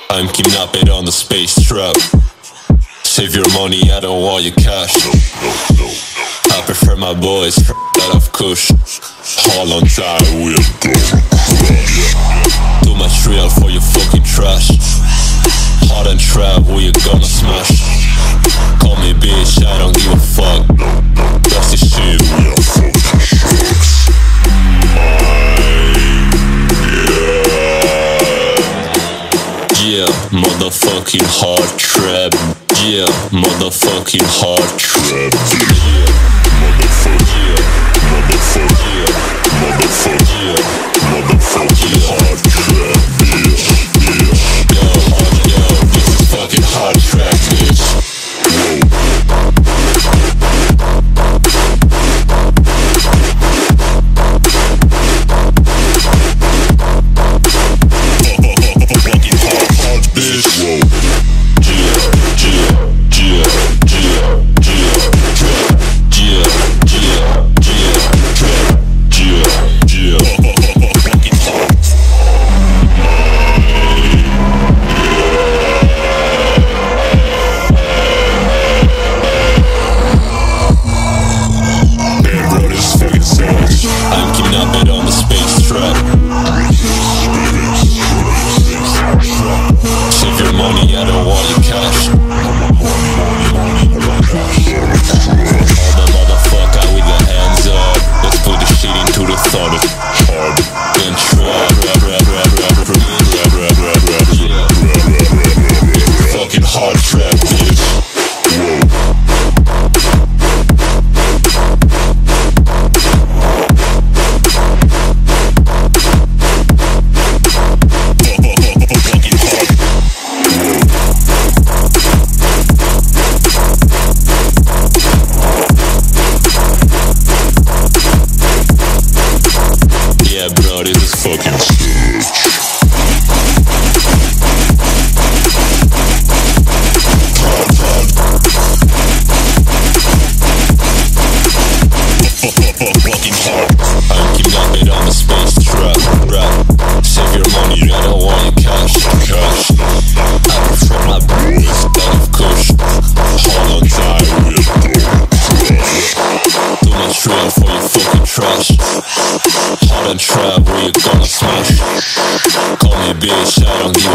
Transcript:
I'm kidnapped on the space trap. Save your money, I don't want your cash. I prefer my boys that of kush. All on time, we're gonna crush. Too much real for your fucking trash. Hot and trap, we gonna smash. Call me bitch, I don't give a fuck. That's the shit, we are fucking shucks. Yeah, motherfucking hard trap. Yeah, motherfucking hard trap. Yeah, motherfucking, motherfucking, motherfucking, motherfucking hard trap, bitch. Yo, this is fucking hard trap, bitch. Hot and trap, we gonna smash. Call me bitch, I don't give a